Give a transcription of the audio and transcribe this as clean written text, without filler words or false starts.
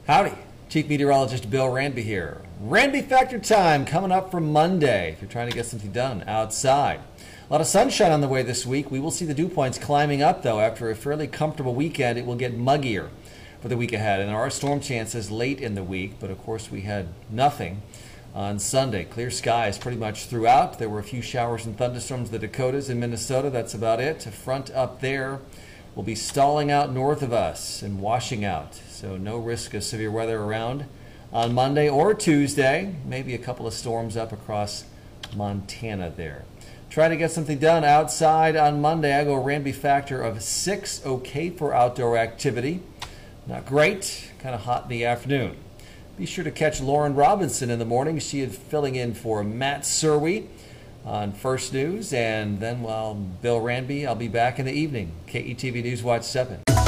Howdy, Chief Meteorologist Bill Ranby here. Ranby Factor time coming up for Monday if you're trying to get something done outside. A lot of sunshine on the way this week. We will see the dew points climbing up, though. After a fairly comfortable weekend, it will get muggier for the week ahead. And there are storm chances late in the week, but of course we had nothing on Sunday. Clear skies pretty much throughout. There were a few showers and thunderstorms in the Dakotas and Minnesota. That's about it. A front up there will be stalling out north of us and washing out. So no risk of severe weather around on Monday or Tuesday. Maybe a couple of storms up across Montana there. Try to get something done outside on Monday. I go Ranby factor of 6, okay for outdoor activity. Not great, kind of hot in the afternoon. Be sure to catch Lauren Robinson in the morning. She is filling in for Matt Serwe on First News. And then while Bill Ranby, I'll be back in the evening. KETV News Watch 7.